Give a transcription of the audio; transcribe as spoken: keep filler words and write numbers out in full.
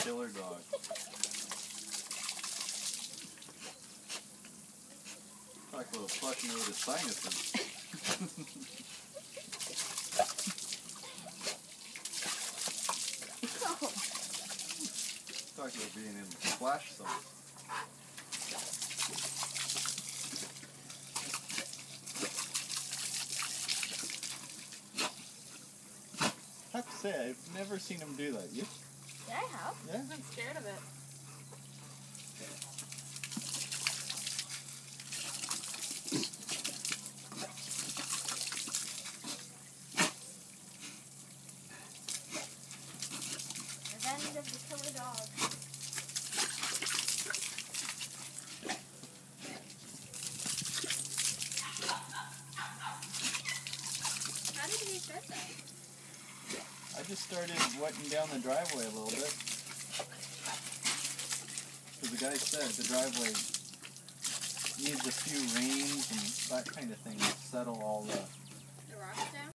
killer dog. Talk about flushing out his sinuses. Talk about being in splash zone. I have to say, I've never seen him do that. You? Yeah, I have. Yeah? I'm scared of it. Revenge of the killer dog. How did you start that? I just started wetting down the driveway a little bit. Because the guy said the driveway needs a few rains and that kind of thing to settle all the... The rocks